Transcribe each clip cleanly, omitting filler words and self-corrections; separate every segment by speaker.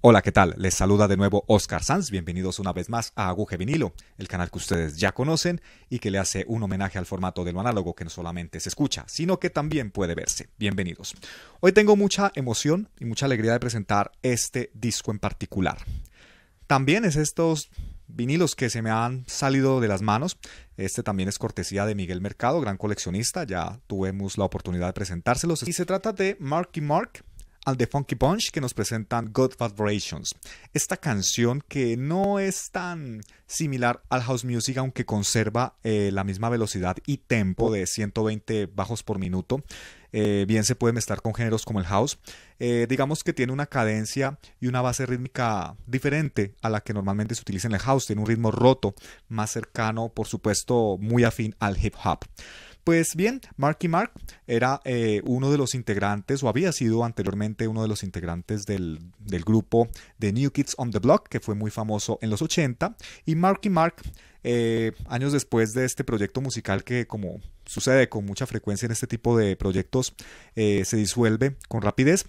Speaker 1: Hola, ¿qué tal? Les saluda de nuevo Óscar Sanz. Bienvenidos una vez más a Aguja Vinilo, el canal que ustedes ya conocen y que le hace un homenaje al formato de lo análogo que no solamente se escucha, sino que también puede verse. Bienvenidos. Hoy tengo mucha emoción y mucha alegría de presentar este disco en particular. También es estos vinilos que se me han salido de las manos. Este también es cortesía de Miguel Mercado, gran coleccionista. Ya tuvimos la oportunidad de presentárselos. Y se trata de Marky and the Funky Bunch, que nos presentan Good Vibrations. Esta canción que no es tan similar al house music, aunque conserva la misma velocidad y tempo de 120 bajos por minuto. Bien se puede mezclar con géneros como el house. Digamos que tiene una cadencia y una base rítmica diferente a la que normalmente se utiliza en el house. Tiene un ritmo roto, más cercano, por supuesto, muy afín al hip hop. Pues bien, Marky era uno de los integrantes, o había sido anteriormente uno de los integrantes del grupo de New Kids on the Block, que fue muy famoso en los 80. Y Marky años después de este proyecto musical que, como sucede con mucha frecuencia en este tipo de proyectos, se disuelve con rapidez.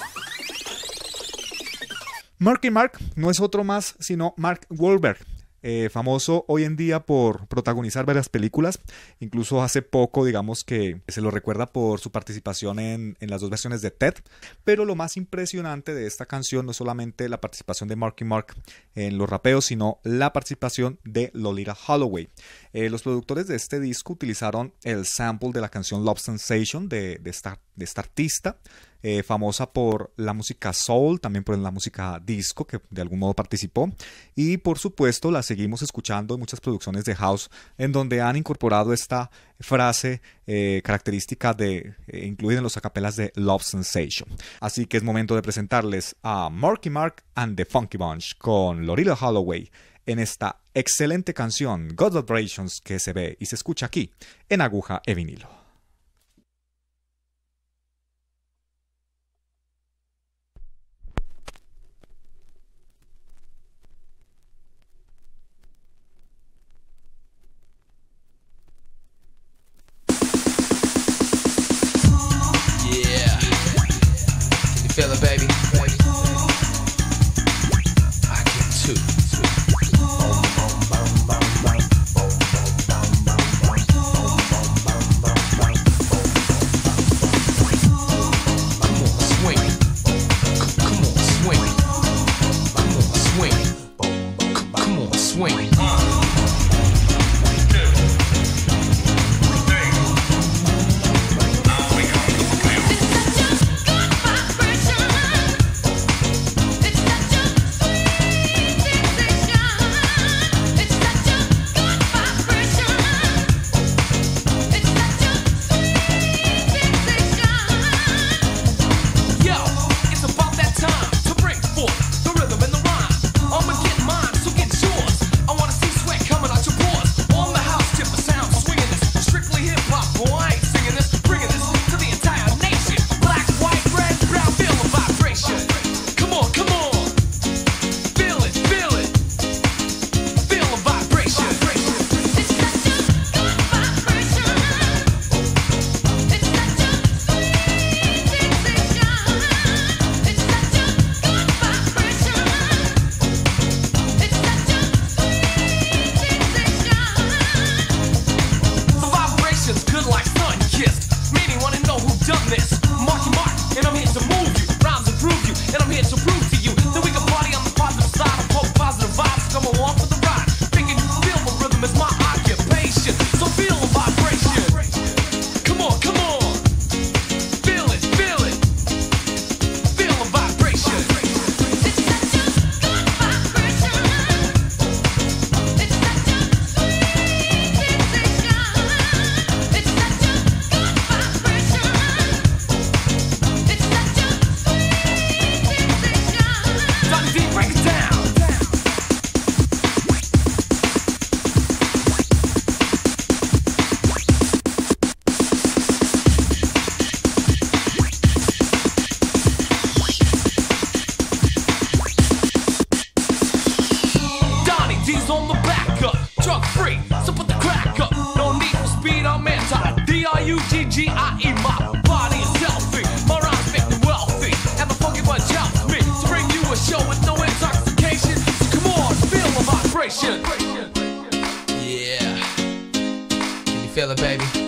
Speaker 1: Marky no es otro más sino Mark Wahlberg. Famoso hoy en día por protagonizar varias películas, incluso hace poco digamos que se lo recuerda por su participación en las dos versiones de Ted, pero lo más impresionante de esta canción no es solamente la participación de Marky en los rapeos, sino la participación de Loleatta Holloway. Los productores de este disco utilizaron el sample de la canción Love Sensation de esta artista, famosa por la música soul, también por la música disco, que de algún modo participó, y por supuesto la seguimos escuchando en muchas producciones de house, en donde han incorporado esta frase característica incluida en los acapelas de Love Sensation. Así que es momento de presentarles a Marky and the Funky Bunch con Loleatta Holloway en esta excelente canción Good Vibrations, que se ve y se escucha aquí en Aguja e Vinilo.
Speaker 2: Feel it, baby. I can too. Come on, swing. Come on, swing. Come on, swing. Come on, swing. D-R-U-G-G-I-E, my body is healthy, my rhymes make me wealthy, and the funky bunch helps me to bring you a show with no intoxication. So come on, feel the vibration. Yeah. Can you feel it, baby?